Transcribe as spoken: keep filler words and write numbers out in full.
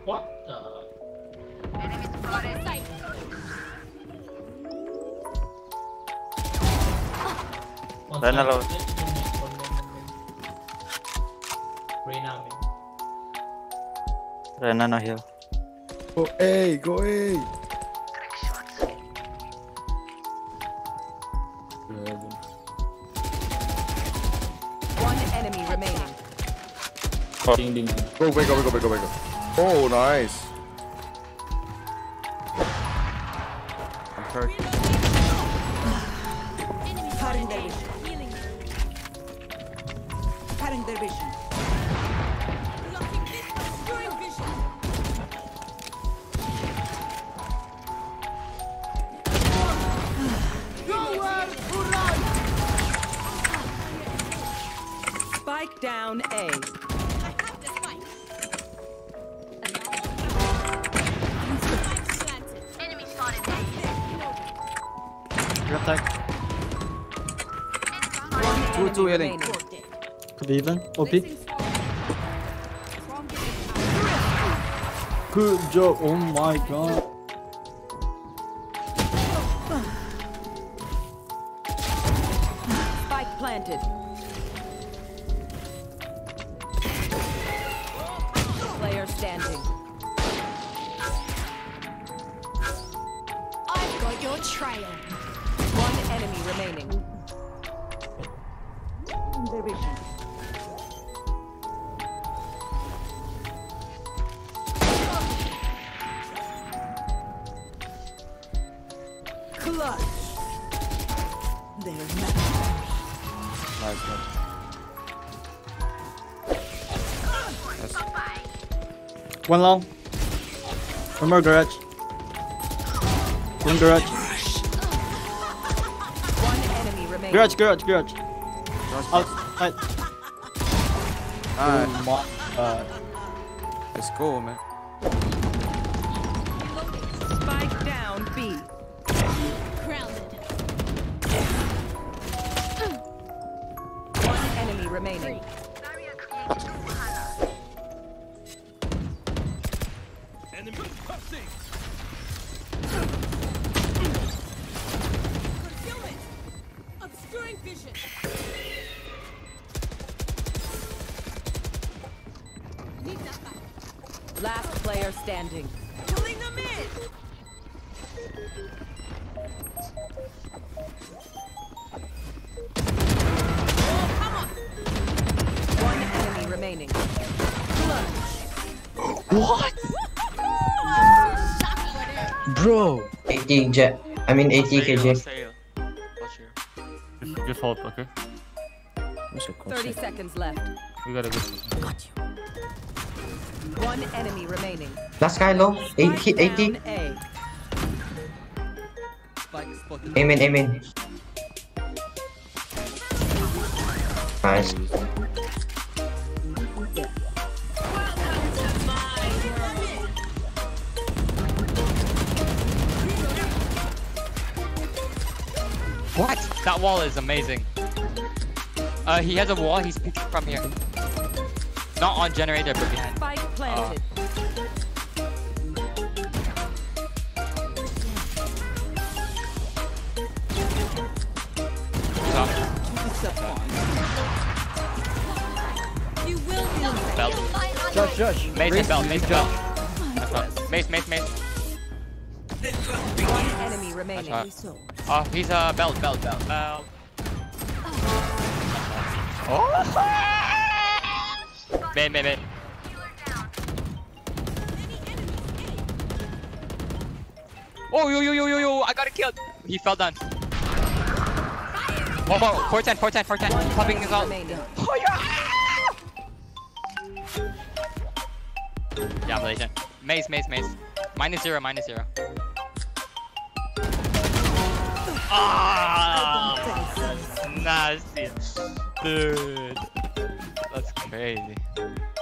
What the? Enemy spotted. One Run side. alone. One main, one main, one main. Reyna main. Rena no here. Go A, go A. One enemy remaining. Ding ding ding. Go, go, go, go, go, go, go. Oh, nice. I'm hurt. Cutting their vision. Cutting their vision. Spike down A. Enemy spotted. Grab tag. Two, two healing. Could be even. O P. Good job. Oh my god. Spike planted. Player standing. I've got your trail. One enemy remaining. Their vision. Clutch. There's nothing. Nice, man. One long. One more garage. One garage. One enemy remaining. Garage, garage, garage. Outside. Alright, Oh my god. let's go, man. Spike down B. Grounded. One enemy remaining. Concealment. Obscuring vision. Need that back. Last player standing. Pulling them in. Oh, come on. One enemy remaining. What? Shocking. Bro. eighty jet. I mean eighty K J. Watch here. Just hold, okay? Thirty seconds left. We gotta go. One enemy remaining. Last guy low. eighty, Spike eighty. down A. Aim in, aim in. Nice. What? That wall is amazing. Uh, he has a wall. He's peeking from here. Not on generator, but behind. Spike planted. Top. You will be Belt. Josh, Josh. Mace and belt. Mace and belt. That's right. Mace, mace, mace. One enemy remaining. That's right. Oh, he's a uh, belt, belt, belt, belt. Oh! Man, man, man. Oh, yo, yo, yo, yo, yo! I got it killed. He fell down. One more. four ten, four ten, four ten. Popping his out. Remaining. Oh, yeah! Yeah, Malaysian. Maze, maze, maze. Minus zero, minus zero. Ah, that's nasty, dude. That's crazy.